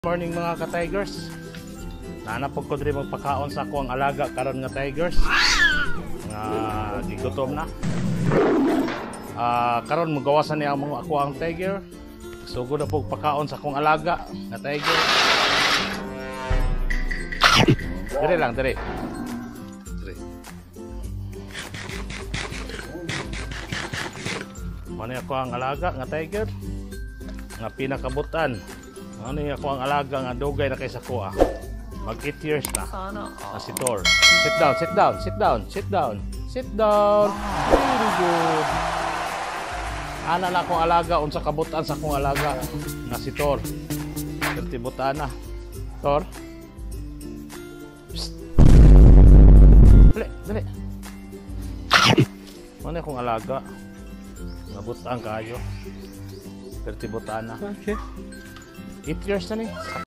Morning mga ka-tigers. Nanapog ko diri magpakaon sa ako ang alaga karon nga tigers. Nga gigutom na. Karon magawasan niya ang mga ako ang tiger. Sugod na pog pakaon sa akong alaga nga tiger. Dire lang, dire. Dire. Mani ako ang alaga nga tiger. Nga pinakabutan. Ano yung ako ang alaga nga dugay na kay sa kuha. Mag 8 years na. Na si Thor. Sit down, sit down, sit down, sit down. Sit down. Very good. Ana na akong alaga unsa kabutan sa akong alaga nga si Thor. Perti butan na. Thor. Psst. Dali, dali. Ano akong alaga? Nabutan kayo. Perti butan na. Okay. 8 years na ni.